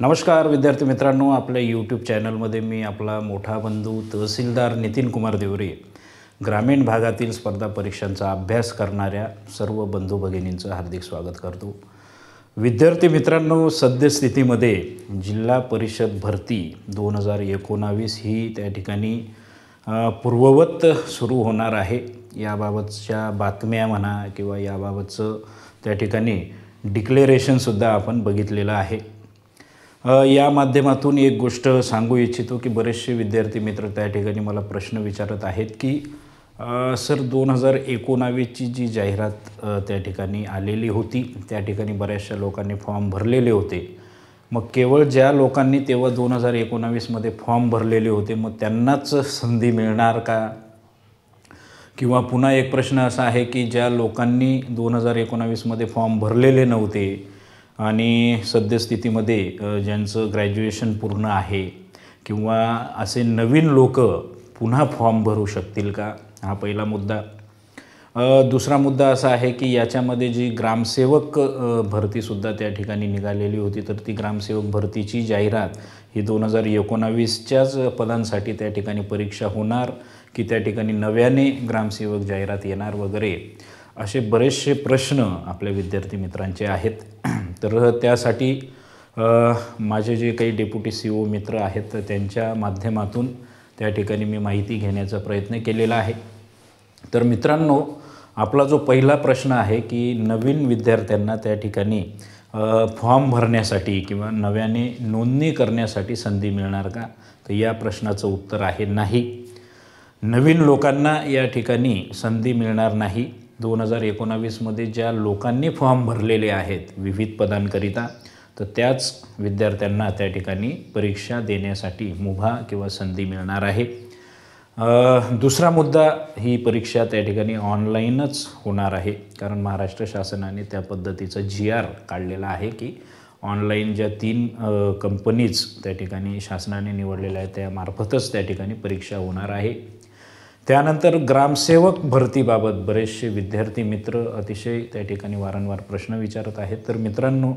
नमस्कार विद्यार्थी मित्रांनो, आपल्या यूट्यूब चॅनलमध्ये मी आपला मोठा बंधू तहसीलदार नितीन कुमार देवरे ग्रामीण भागातील स्पर्धा परीक्षांचा अभ्यास करणाऱ्या सर्व बंधू भगिनींचं हार्दिक स्वागत करतो। विद्यार्थी मित्रांनो, सद्यस्थितीमध्ये जिल्हा परिषद भरती 2019 ही त्या ठिकाणी पूर्ववत सुरू होणार आहे। याबाबतच्या बातम्या म्हणा किंवा याबाबतचं त्या ठिकाणी डिक्लेरेशनसुद्धा आपण बघितलेलं आहे। या माध्यमातून एक गोष्ट सांगू इच्छितो की बरेचसे विद्यार्थी मित्र त्या ठिकाणी मला प्रश्न विचारत आहेत की सर 2019ची जी जाहिरात त्या ठिकाणी आलेली होती, त्या ठिकाणी बऱ्याचशा लोकांनी फॉर्म भरलेले होते। मग केवळ ज्या लोकांनी तेव्हा 2019मध्ये फॉर्म भरलेले होते मग त्यांनाच संधी मिळणार का? किंवा पुन्हा एक प्रश्न असा आहे की ज्या लोकांनी 2019मध्ये फॉर्म भरलेले नव्हते आणि सद्यस्थितीमध्ये ज्यांचं ग्रॅज्युएशन पूर्ण आहे किंवा असे नवीन लोक पुन्हा फॉर्म भरू शकतील का? हा पहिला मुद्दा। दुसरा मुद्दा असा आहे की याच्यामध्ये जी ग्रामसेवक भरतीसुद्धा त्या ठिकाणी निघालेली होती, तर ती ग्रामसेवक भरतीची जाहिरात ही 2019च्याच पदांसाठी त्या ठिकाणी परीक्षा होणार की त्या ठिकाणी नव्याने ग्रामसेवक जाहिरात येणार वगैरे असे बरेचसे प्रश्न आपल्या विद्यार्थी मित्रांचे आहेत। तर त्यासाठी माझे जे काही डेप्युटी CO मित्र आहेत तर त्यांच्या माध्यमातून त्या ठिकाणी मी माहिती घेण्याचा प्रयत्न केलेला आहे। तर मित्रांनो, आपला जो पहिला प्रश्न आहे की नवीन विद्यार्थ्यांना त्या ठिकाणी फॉर्म भरण्यासाठी किंवा नव्याने नोंदणी करण्यासाठी संधी मिळणार का? तर या प्रश्नाचं उत्तर आहे नाही। नवीन लोकांना या ठिकाणी संधी मिळणार नाही। 2019मध्ये ज्या लोकांनी फॉर्म भरलेले आहेत विविध पदांकरिता तर त्याच विद्यार्थ्यांना त्या ठिकाणी परीक्षा देण्यासाठी मुभा किंवा संधी मिळणार आहे। दुसरा मुद्दा, ही परीक्षा त्या ठिकाणी ऑनलाईनच होणार आहे, कारण महाराष्ट्र शासनाने त्या पद्धतीचं GR काढलेला आहे की ऑनलाईन ज्या 3 कंपनीज त्या ठिकाणी शासनाने निवडलेल्या आहेत त्यामार्फतच त्या ठिकाणी परीक्षा होणार आहे। त्यानंतर ग्रामसेवक भरतीबाबत बरेचसे विद्यार्थी मित्र अतिशय त्या ठिकाणी वारंवार प्रश्न विचारत आहेत। तर मित्रांनो,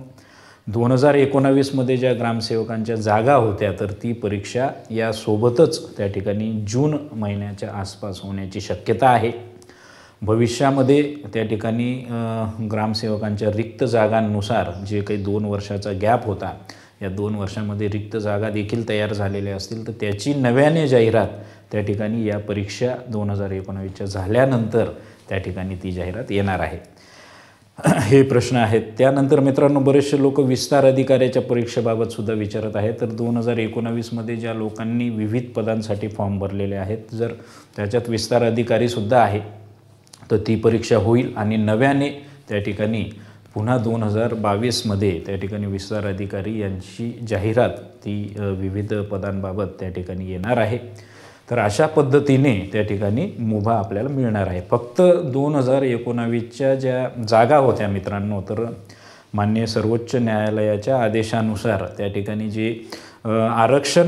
2019मध्ये ज्या ग्रामसेवकांच्या जागा होत्या तर ती परीक्षा यासोबतच त्या ठिकाणी जून महिन्याच्या आसपास होण्याची शक्यता आहे। भविष्यामध्ये त्या ठिकाणी ग्रामसेवकांच्या रिक्त जागांनुसार जे काही 2 वर्षाचा गॅप होता, या 2 वर्षामध्ये रिक्त जागा देखील तयार झालेल्या असतील तर त्याची नव्याने जाहिरात त्या ठिकाणी या परीक्षा 2019च्या झाल्यानंतर त्या ठिकाणी ती जाहिरात येणार आहे। हे प्रश्न आहेत। त्यानंतर मित्रांनो, बरेचसे लोक विस्तार अधिकाऱ्याच्या परीक्षेबाबत सुद्धा विचारत आहेत। तर 2019मध्ये ज्या लोकांनी विविध पदांसाठी फॉर्म भरलेले आहेत, जर त्याच्यात विस्तार अधिकारीसुद्धा आहे तर ती परीक्षा होईल आणि नव्याने त्या ठिकाणी पुन्हा 2022मध्ये त्या ठिकाणी विस्तार अधिकारी यांची जाहिरात ती विविध पदांबाबत त्या ठिकाणी येणार आहे। तर अशा पद्धतीने त्या ठिकाणी मुभा आपल्याला मिळणार आहे। फक्त 2019च्या ज्या जागा होत्या मित्रांनो, तर माननीय सर्वोच्च न्यायालयाच्या आदेशानुसार त्या ठिकाणी जे आरक्षण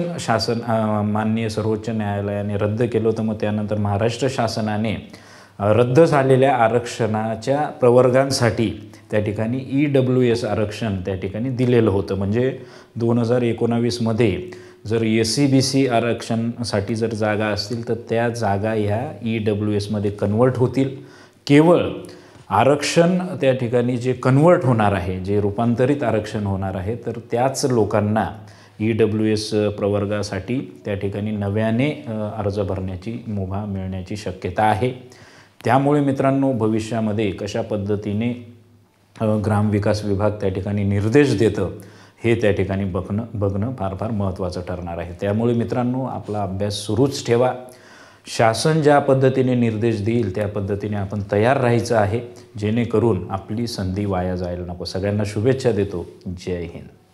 माननीय सर्वोच्च न्यायालयाने रद्द केलं होतं, मग त्यानंतर महाराष्ट्र शासनाने रद्द झालेल्या आरक्षणाच्या प्रवर्गांसाठी त्या ठिकाणी EWS आरक्षण त्या ठिकाणी दिलेलं होतं। म्हणजे 2019मध्ये जर SC/BC आरक्षणासाठी जर जागा असतील तर त्या जागा ह्या EWSमध्ये कन्वर्ट होतील। केवळ आरक्षण त्या ठिकाणी जे कन्वर्ट होणार आहे, जे रूपांतरित आरक्षण होणार आहे, तर त्याच लोकांना EWS प्रवर्गासाठी त्या ठिकाणी नव्याने अर्ज भरण्याची मुभा मिळण्याची शक्यता आहे। त्यामुळे मित्रांनो, भविष्यामध्ये कशा पद्धतीने ग्रामविकास विभाग त्या ठिकाणी निर्देश देतं हे त्या ठिकाणी बघणं फार फार महत्त्वाचं ठरणार आहे। त्यामुळे मित्रांनो, आपला अभ्यास सुरूच ठेवा। शासन ज्या पद्धतीने निर्देश देईल त्या पद्धतीने आपण तयार राहायचं आहे, जेणेकरून आपली संधी वाया जायला नको। सगळ्यांना शुभेच्छा देतो। जय हिंद।